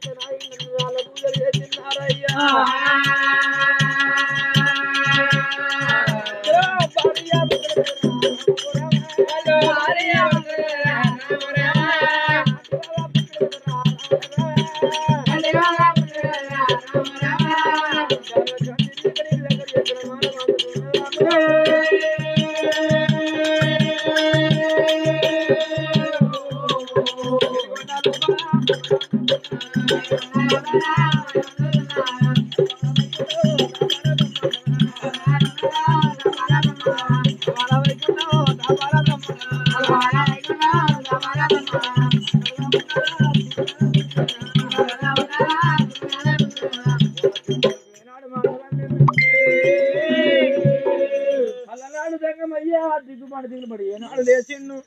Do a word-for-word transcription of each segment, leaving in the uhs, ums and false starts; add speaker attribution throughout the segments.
Speaker 1: దిగుబడి దిగుబడి ఏనాడు లేచిండు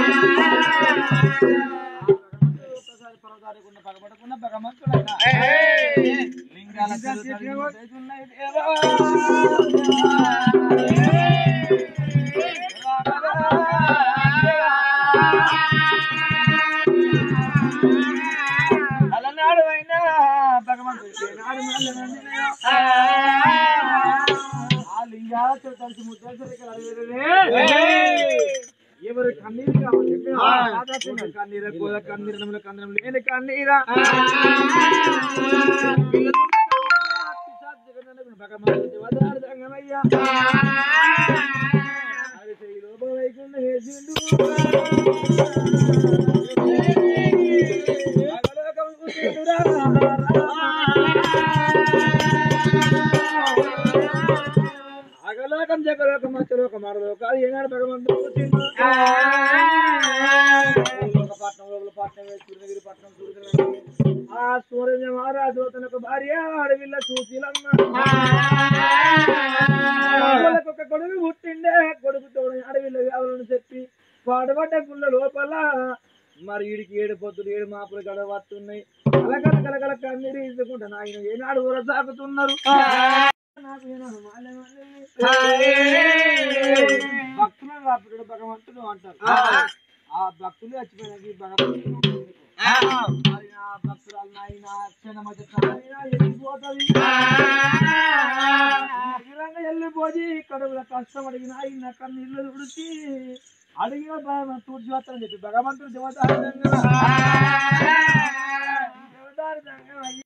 Speaker 1: ఒక్కసారి పరదారకుండా పగబడకుండా భగవంతుడైనా లింగాల అలనాడు అయినా భగవంతుడు ఆ లింగాల కలిసి ముద్ర ఎవరు కన్నీరు కావాలి కన్నీర కోల కన్నీరముల కందరం లేని కన్నీరా భగవంతుడు సంగమయ్యా లోపల వైకుంఠ వేసిండు అగలోకం జగలోకం మధ్యలోకం మరలోకాలు ఏనాడు భగవంతుడు పట్నం లోపల పట్నం సూర్యగిరి పట్నం సూర్యగిరి ఆ సూర్య మహారాజు తనకు భార్య అడవిల్ల చూసిలమ్మ ఒక కొడుకు పుట్టిండే కొడుకుతో అడవిలో కావాలని చెప్పి పాడబడ్డ గుళ్ళ లోపల మరి వీడికి ఏడు పొద్దులు ఏడు మాపులు గడవస్తున్నాయి కలకల కలకల కన్నీరు ఇసుకుంటా నాయన ఏనాడు ఊర సాగుతున్నారు భక్తులను రాపిడు భగవంతుడు అంటారు ఆ భక్తులు చచ్చిపోయినది భగవంతుడు భక్తురాలు నాయన వెళ్ళిపోతుంది వెళ్ళిపోయి కడుగుల కష్టం అడిగిన ఆయన కన్నీళ్ళు తుడిచి అడిగిన తూర్చి వస్తారని చెప్పి భగవంతుడు దేవదారి